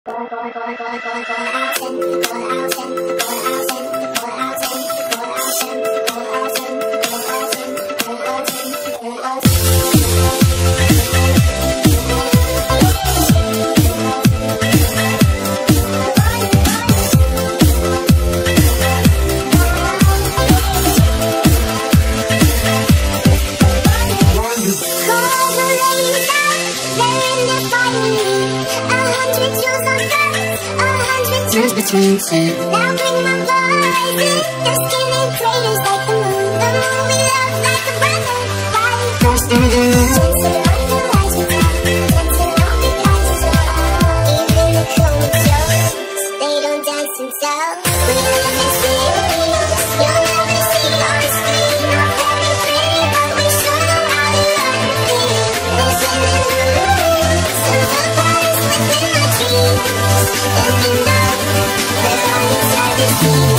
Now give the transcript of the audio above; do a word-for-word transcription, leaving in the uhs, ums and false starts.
Turns between two. Now bring my voices. Your skin and craters like the moon. The moon we love like a brother. Like First in the room. Dancing on the lights we tell. Dancing on the lights we tell. Even the comatose, they don't dance themselves. We live in series. You'll never see on screen. Not very pretty, but we sure know how to learn to be. Listen in the room. Some vampires within my dreams. And you know, they're all inside the sea.